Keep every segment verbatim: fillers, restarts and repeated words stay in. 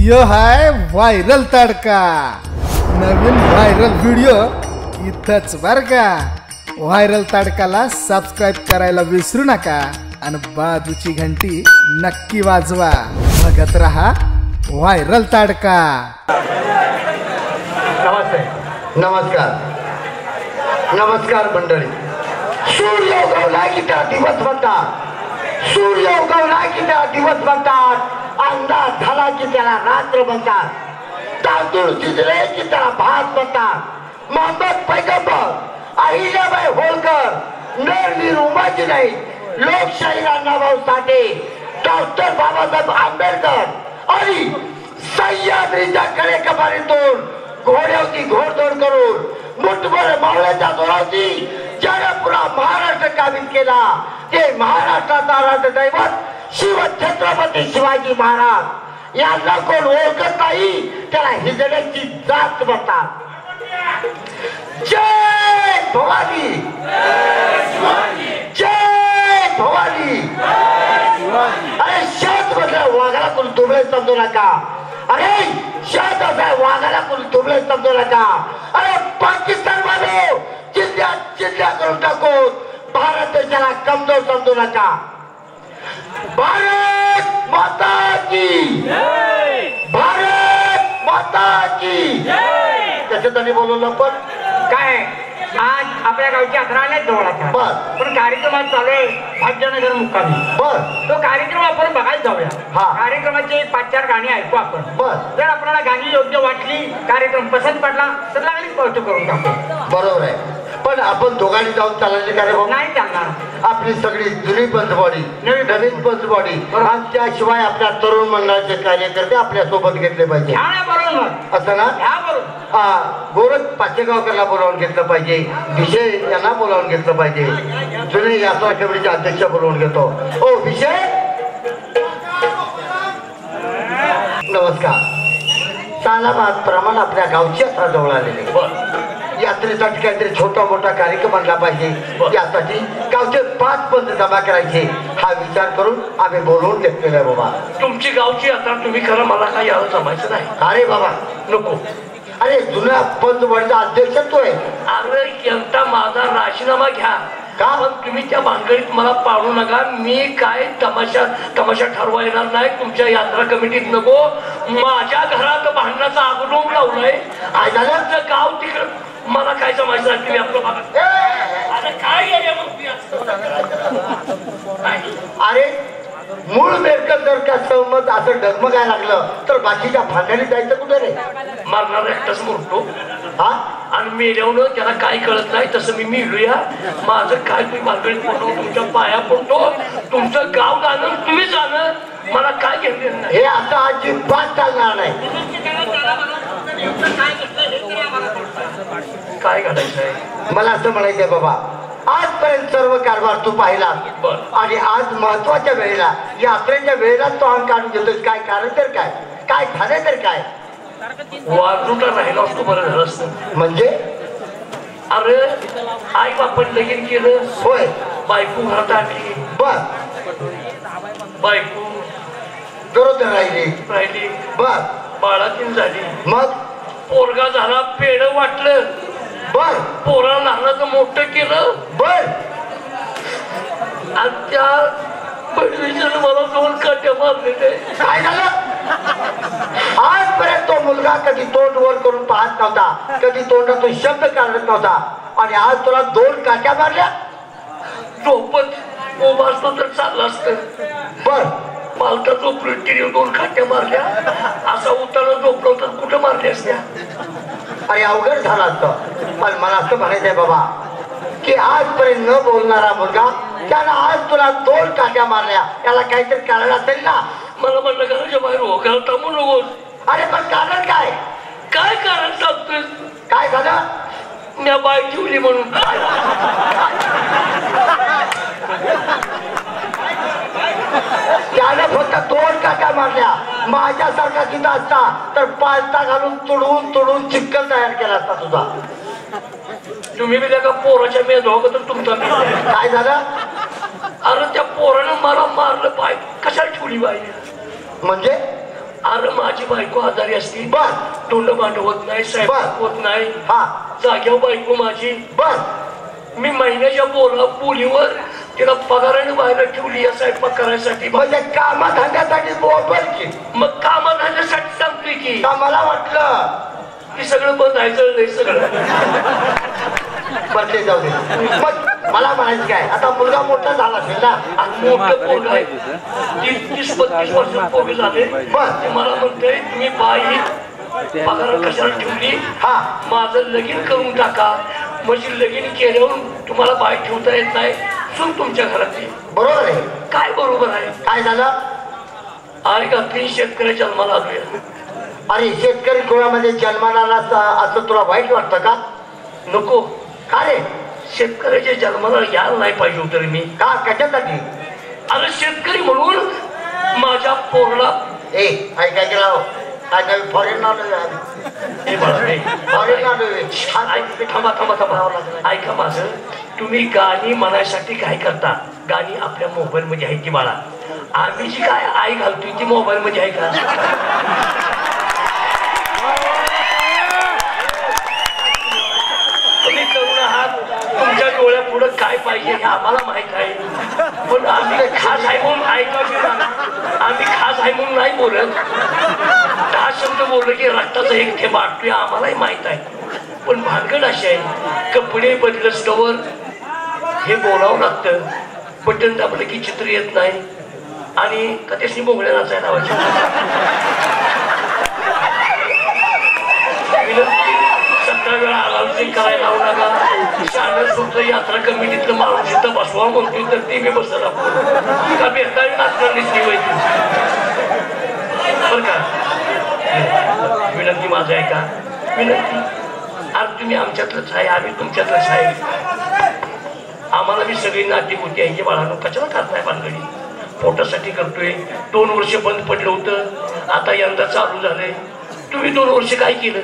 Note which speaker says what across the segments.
Speaker 1: यो हाय viral तडका नवीन viral video इथंच बर का। व्हायरल तडकाला सबस्क्राइब करायला विसरू नका आणि बाजूची घंटी नक्की वाजवा। बघत रहा व्हायरल तडका।
Speaker 2: नमस्ते नमस्कार नमस्कार मंडळी। सूर्य उगवला की त्या दिवस म्हणतात, सूर्य उगवला की त्या दिवस म्हणतात, अंदाज झाला की त्याला रात्र म्हणतात, तांदूळ शिजले की त्याला भात म्हणतात। मोहम्मद पैगंबर अहिल्याबाई होळकर नरवीर उमाजीबाई लोकशाहीला अण्णाभाऊ साठे डॉक्टर बाबासाहेब आंबेडकर आणि सह्याद्रीच्या कडेकपारीतून घोड्यावरती घोडदौड करून मुठभर मावळ्याच्या जोरावरती जगपुरा महाराष्ट्र काबीज केला। ते महाराष्ट्राचा राजदैवत शिव छत्रपती शिवाजी महाराज यांना कोण ओळखत नाही त्याला हिजड्याची जात म्हणतात। जय भवानी जय भवानी। अरे शहद मधल्या वाघाला कोण तुबळे समजू नका। अरे शहद मधल्या वाघाला कोण तुबळे समजू नका। अरे पाकिस्तान मध्ये जिल्ह्यात जिल्ह्या करून टाकून भारत देशाला कमजोर समजू नका। भारत माता की भारत माता की त्याच्यासाठी बोलवलं पण
Speaker 3: काय आज आपल्या गावची अकरा आल्या जवळचा
Speaker 2: बर
Speaker 3: पण कार्यक्रमात चालू आहे भाग्यनगर मुक्कामी।
Speaker 2: बर
Speaker 3: तो कार्यक्रम आपण बघायला जाऊया।
Speaker 2: हा
Speaker 3: कार्यक्रमाची पाच चार गाणी ऐकू आपण।
Speaker 2: बर
Speaker 3: जर आपल्याला गाणी योग्य वाटली कार्यक्रम पसंत पडला तर लागली पोस्ट करून टाकू।
Speaker 2: बरोबर आहे पण आपण दोघांनी जाऊन चालायचे कार्यक्रम
Speaker 3: नाही चालणार।
Speaker 2: आपली सगळी जुनी पंचवाडी
Speaker 3: नवीन
Speaker 2: नवीन पंचवाडी आणि त्याशिवाय आपल्या तरुण मंडळाचे कार्यकर्ते आपल्या सोबत घेतले पाहिजे।
Speaker 3: ह्या नाही बरोबर
Speaker 2: असं ना
Speaker 3: ह्या बरोबर
Speaker 2: हा गोरख पाचेगावकरला बोलावून घेतलं पाहिजे, विषय यांना बोलावून घेतलं पाहिजे, जुने यात्रा कमिटीचे अध्यक्ष बोलावून घेतो। ओ विषय नमस्कार। सालाबाद प्रमाण आपल्या गावची यात्रा जवळ आलेली यात्रेसाठी काहीतरी छोटा मोठा कार्यक्रम आणला पाहिजे। यासाठी गावचे पाच पंच जमा करायचे हा विचार करून आम्ही बोलवून घेतलेला आहे। बाबा
Speaker 4: तुमची गावची यात्रा तुम्ही खरं मला काही यावं जमायचं नाही।
Speaker 2: अरे बाबा
Speaker 4: नको।
Speaker 2: अरे जुना पंचवाडीचा अध्यक्ष तो आहे।
Speaker 4: अरे एकदा माझा राजीनामा घ्या का पण तुम्ही त्या भानगडीत मला पाडू नका। मी काय तमाशा तमाशा ठरवा येणार नाही तुमच्या यात्रा कमिटीत। नको माझ्या घरात भांडणाचा आगडोंब लावलाय आजाराचं गाव तिकडं मला काय जमायचं नाही। तुम्ही आपलं भागात अरे काय गेले मग
Speaker 2: अरे मूळ मेरकल जर का सहमत असं डगमगाय लागलं तर बाकीच्या भांडणी जायचं कुठे रे।
Speaker 4: मारणार एकटाच मरतो
Speaker 2: हा
Speaker 4: आणि मेल्यावर त्याला काय कळत नाही तसं मी मिळूया माझं काय तुम्ही भानगडीत पडतो तुमच्या पाया पडतो तुमचं गाव जाणं तुम्ही जाणं मला काय घेतलं नाही।
Speaker 2: हे आता अजिबात चालणार नाही।
Speaker 4: काय घडायचंय
Speaker 2: मला असं म्हणायचंय बाबा आजपर्यंत सर्व कारभार तू पाहिला आणि आज महत्वाच्या वेळेला यात्रेच्या वेळेला तो अंग काढून घेतोय। काय कारण तर काय काय झालं तर काय
Speaker 4: वाजूटा राहिला असतो बरं झालं असतं।
Speaker 2: म्हणजे
Speaker 4: अरे आई बापन लगीन केलं
Speaker 2: होय
Speaker 4: बायको घरात आणली
Speaker 2: बर
Speaker 4: बायको
Speaker 2: गरोदर राहिली
Speaker 4: राहिली
Speaker 2: बर
Speaker 4: बाळातीन झाली
Speaker 2: मग
Speaker 4: पोरगा झाला पेड वाटलं
Speaker 2: बर
Speaker 4: पोरा लहानाचं मोठं केलं
Speaker 2: बर
Speaker 4: आणि त्या बहिणीचं मला दोन काट्या मारलेले।
Speaker 2: काय झालं आजपर्यंत तो मुलगा कधी तोंड वर करून पाहत नव्हता, कधी तोंडातून शब्द काढत नव्हता आणि आज तुला दोन काट्या मारल्या।
Speaker 4: झोपत उभा असतो तर चाललं असतं
Speaker 2: बर
Speaker 4: पालता झोपली तिने दोन काट्या मारल्या असा उतारा झोपलो तर कुठं मारल्या असत्या।
Speaker 2: अरे अवघड झाला असतं पण मला असं म्हणायचंय बाबा की आजपर्यंत न बोलणारा मुलगा त्यानं आज तुला दोन काट्या मारल्या याला काहीतरी कारण असेल ना।
Speaker 4: मला म्हणलं घराच्या बाहेर हो घरात थांबू नकोस।
Speaker 2: अरे पण कारण काय
Speaker 4: काय कारण सांगतोय
Speaker 2: काय झालं
Speaker 4: मी बाय ठेवली म्हणून।
Speaker 2: त्याने फक्त दोन काट्या मारल्या माझ्यासारखा किती असता तर पालता घालून तुडवून तुडवून चिक्कल तयार केला असता तुझा।
Speaker 4: तुम्ही बी का पोराच्या मेद हो तर तुमचा
Speaker 2: काय झालं
Speaker 4: अरे त्या पोरानं मला मारलं बाय कशाला ठेवली बाई
Speaker 2: म्हणजे
Speaker 4: अरे माझी बायको आजारी असती
Speaker 2: बर
Speaker 4: तोंड मांडवत नाही साहेब
Speaker 2: बर.
Speaker 4: होत नाही
Speaker 2: हा
Speaker 4: जाग्यावर बायको माझी
Speaker 2: बर
Speaker 4: मी महिन्याच्या बोला बोलीवर तिला पगाराने बाहेर ठेवली या स्वयंपाक करायसाठी
Speaker 2: म्हणजे कामाधंद्यासाठी बोल की
Speaker 4: मग कामासाठी सांगतोय की
Speaker 2: का मला वाटलं
Speaker 4: की सगळं बंद आहे जळलंय सगळं
Speaker 2: बरं ते जाऊ दे मग मला म्हणायचं काय आता मुलगा मोठा झाला असेल ना
Speaker 4: आणि मोठं पोरग आहे तीस तीस बत्तीस वर्ष पोरग झाले
Speaker 2: बर.
Speaker 4: ते मला म्हणतोय तुम्ही बाई पगार कशाला ठेवली
Speaker 2: हा
Speaker 4: माझं लगीन करून टाका म्हणजे लगीन केल्यावर तुम्हाला बाई ठेवता येत नाही सून तुमच्या घरात येईल.
Speaker 2: बरोबर आहे
Speaker 4: काय बरोबर आहे
Speaker 2: काय झालं
Speaker 4: आणि का तीन शेतकरी जन्माला आलोय
Speaker 2: अरे शेतकरी कुळामध्ये जन्माला आला असं तुला वाईट वाटतं का
Speaker 4: नको
Speaker 2: का रे
Speaker 4: शेतकऱ्याच्या जन्माला यायला नाही पाहिजे होतं मी
Speaker 2: का कशासाठी
Speaker 4: अरे शेतकरी म्हणून माझ्या पोरला
Speaker 2: ए काय काय केलं काय काय फॉरेन आलोय
Speaker 4: हे बाळा, हे.
Speaker 2: फॉरेन आलोय
Speaker 4: ऐक, थांबा थांबा थांबा ऐका माझं तुम्ही गाणी म्हणायसाठी काय करता गाणी आपल्या मोबाईल मध्ये आहे की बाळा आम्ही जी काय आई घालतोय ती मोबाईल मध्ये आहे का तुम्ही तरुण आहात तुमच्या डोळ्या पुढे काय पाहिजे हे आम्हाला माहित आहे पण आम्ही खास आहे म्हणून ऐका आम्ही खास आहे म्हणून नाही बोलत दहा शब्द बोललं की रक्ताचा एक थेंब आटतोय आम्हालाही माहित आहे पण भानगड अशी आहे कपडे बदलस कवर हे बोलावं लागतं बटन दाबलं की चित्र येत नाही आणि कधीच बोंगळ्या नाचायला लावायची सतरा वेळा अलाउन्सिंग करायला लावू नका शाळेत फक्त यात्रा कमिटीतलं माणूस इथं बसवा म्हणतोय तर ते मी बसला का बेताळी नाचणार दिसली व्हायची बरं का विनंती माझं आहे का विनंती आज तुम्ही आमच्यातलंच आहे आम्ही तुमच्यातलंच आहे आम्हाला बी सगळी नाती होती आहे की बाळांनो कशाला करताय बांधणी पोटासाठी करतोय दोन वर्ष बंद पडलं होतं आता यंदा चालू झालंय तुम्ही दोन वर्ष काय केलं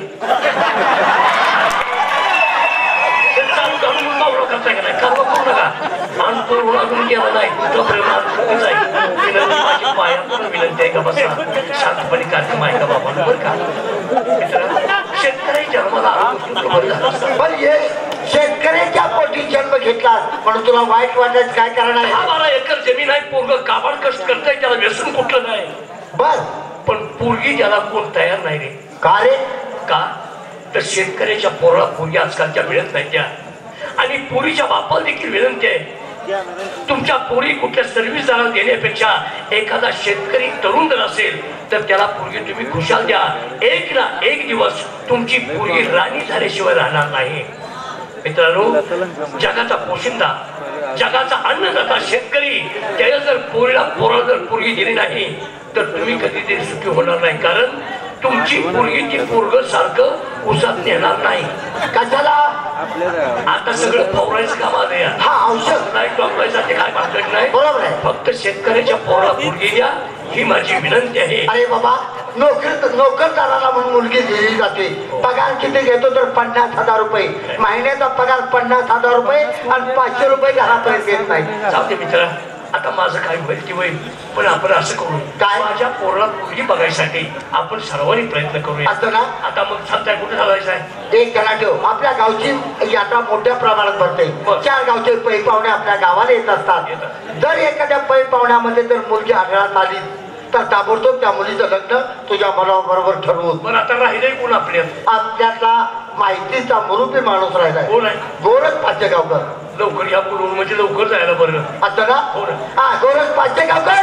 Speaker 4: चालू घालून मावळं करताय का नाही कर्म करू नका आणि तो अजून गेला नाही तुमचं प्रेम अजून आहे विनंती माझी पाया विनंती आहे का बसा शांतपणे कार्यक्रम आहे का बाबा बरं का शेतकरी जन्माला आलो
Speaker 2: पण हे शेतकऱ्याच्या पोटी जन्म घेतला म्हणून तुला वाईट वाटायचं काय कारण आहे
Speaker 4: हा बारा एकर जमीन आहे पोरग काबाड कष्ट करताय त्याला व्यसन कुठलं नाही
Speaker 2: बर
Speaker 4: पण पोरगी त्याला कोण तयार नाही रे
Speaker 2: का रे
Speaker 4: का तर शेतकऱ्याच्या पोराला पोरगी आजकालच्या मिळत नाही त्या आणि पोरीच्या बापाला देखील विनंती आहे तुमच्या पोरी कुठल्या सर्व्हिसदाराला देण्यापेक्षा एखादा शेतकरी तरुण जर असेल तर त्याला पोरगी तुम्ही खुशाल द्या एक ना एक दिवस तुमची पोरगी राणी झाल्याशिवाय राहणार नाही मित्रांनो जगाचा पोशिंदा जगाचा अन्नदाता शेतकरी त्याला जर पोरीला पोराला जर पोरगी दिली नाही तर तुम्ही कधीतरी सुखी होणार नाही कारण तुमची पोरगी ती पोरग सारखं उसात नेणार नाही
Speaker 2: कशाला
Speaker 4: आता सगळं फवरायचं काम आलंय
Speaker 2: हा औषध
Speaker 4: नाही टॉपरायसाठी काय भानगड नाही
Speaker 2: बरोबर आहे
Speaker 4: फक्त शेतकऱ्याच्या पोराला पोरगी द्या ही माझी विनंती आहे
Speaker 2: अरे बाबा नोकर नोकरदाराला म्हणून मुलगी दिली जाते पगार किती घेतो तर पन्नास हजार रुपये महिन्याचा पगार पन्नास हजार रुपये आणि पाचशे रुपये घरापर्यंत येत नाही
Speaker 4: जाऊ दे मित्रा आता माझं काय होईल की होईल पण आपण असं करू
Speaker 2: काय?
Speaker 4: माझ्या पोराला मुलगी बघायसाठी आपण सर्वांनी प्रयत्न करूया
Speaker 2: असं ना
Speaker 4: आता मग सांगताय कुठे घालायचं आहे
Speaker 2: एक जणा ठेव आपल्या गावची यात्रा मोठ्या प्रमाणात भरते
Speaker 4: बरं.
Speaker 2: चार गावचे पै पाहुणे आपल्या गावाला येत असतात
Speaker 4: येतात.
Speaker 2: जर एखाद्या पै पाहुण्यामध्ये जर मुलगी आढळत आली तर ताबडतोब त्या मुलीचं लग्न तुझ्या मनाबरोबर ठरवून
Speaker 4: पण आता राहिलंय कोण आपल्यात
Speaker 2: आपल्यातला माहितीचा मुरुबी माणूस राहिलाय
Speaker 4: कोण आहे
Speaker 2: गोरख पाचेगावकर
Speaker 4: लवकर या बोलून म्हणजे लवकर जायला बरं
Speaker 2: असं ना
Speaker 4: हो ना.
Speaker 2: हा गोरख पाचेगावकर